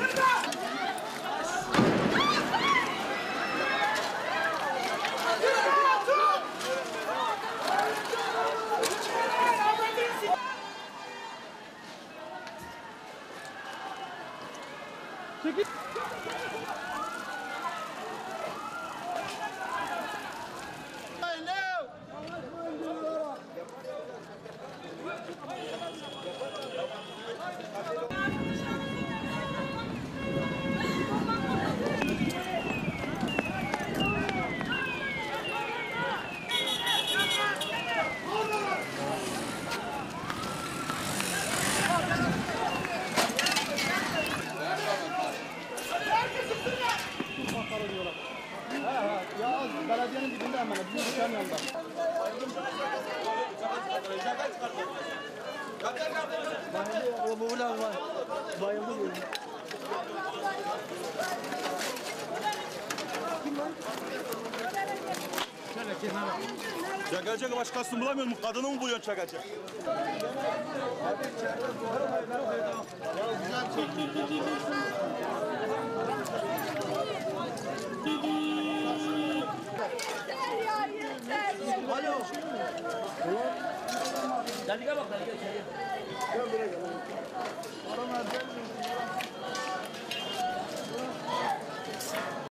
Çekil. Ya belediyenin dibinde hemen bizim dükkanın yanında. O bu ulan var. Bayıldı böyle. Kim lan? Çakacak başkasını bulamıyor mu? Kadını mı buluyorsun çakacak? Alo. Dalga bak dalga içeri. Gel buraya gel. Adam